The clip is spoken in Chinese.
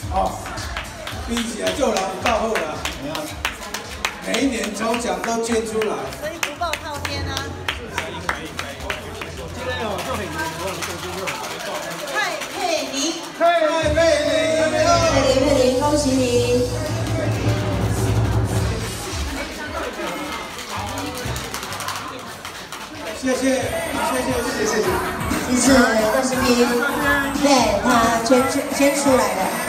哦，比起来做人到后了，每一年抽奖都捐出来， 所以福报滔天啊！ 今天有做很多， 蔡佩妮， 佩妮，恭喜你！ 谢谢。 这次恭喜你，对他捐出来的。